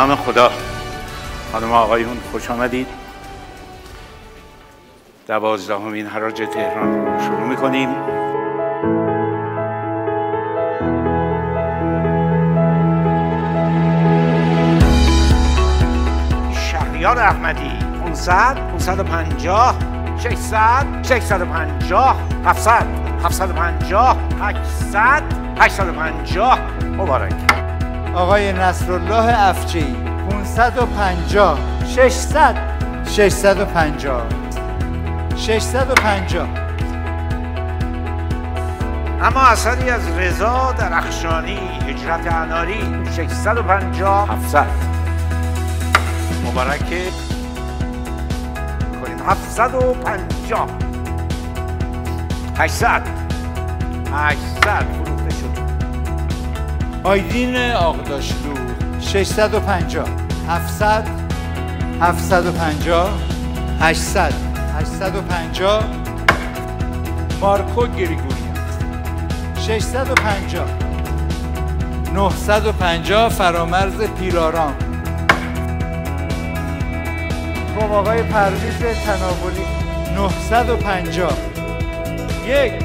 نام خدا. خانم آقایون خوش آمدید. 12مین حراج تهران رو شروع می‌کنیم. شهریار احمدی 500 550 600 650 700 750 800 850 مبارک. آقای نصرالله افجعی 550 600 650 650. اما اثری از رضا درخشانی هجرت اناری 650 700 مبارکه کنیم. 750 800 فروخته شد. آیدین آقداشلو 650 700 750 800 850. مارکو گریگوریان 650 950 فرامرز پیرارام. خب آقای پرویز تناولی 950 یک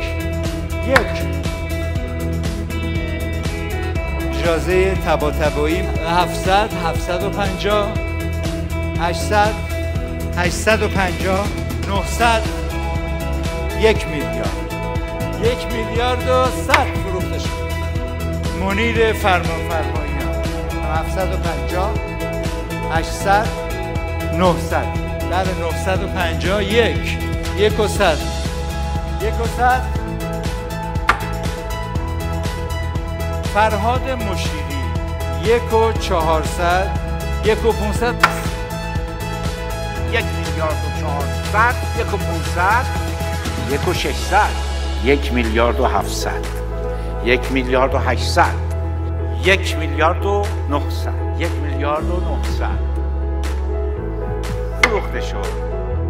اجازه تباتبایی 700 750 800 850 900 1 میلیارد 1 میلیارد و 100 فروخته شد. منیر فرمانفرماییان 750 800 900 بله 950 1 و 100 فرهاد مشیری 1 و 400 1 و 500 1 میلیارد و 400 1 و 500 1 و 600 1 میلیارد و 700 1 میلیارد و 800 1 میلیارد و 900 1 میلیارد و 900 فروخته شد.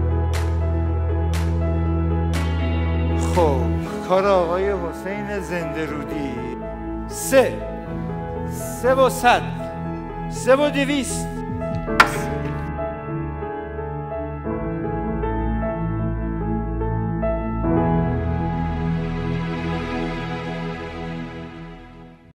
خب کار آقای حسین زنده رودی 3 و 100 3 و 200